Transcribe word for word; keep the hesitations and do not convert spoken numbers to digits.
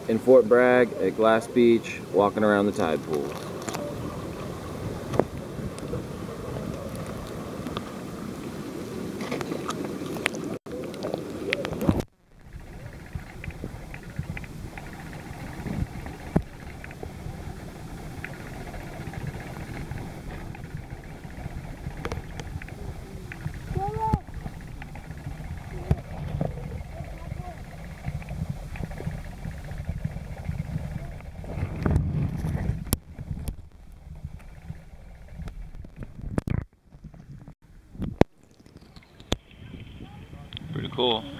in Fort Bragg at Glass Beach, walking around the tide pool. Pretty cool.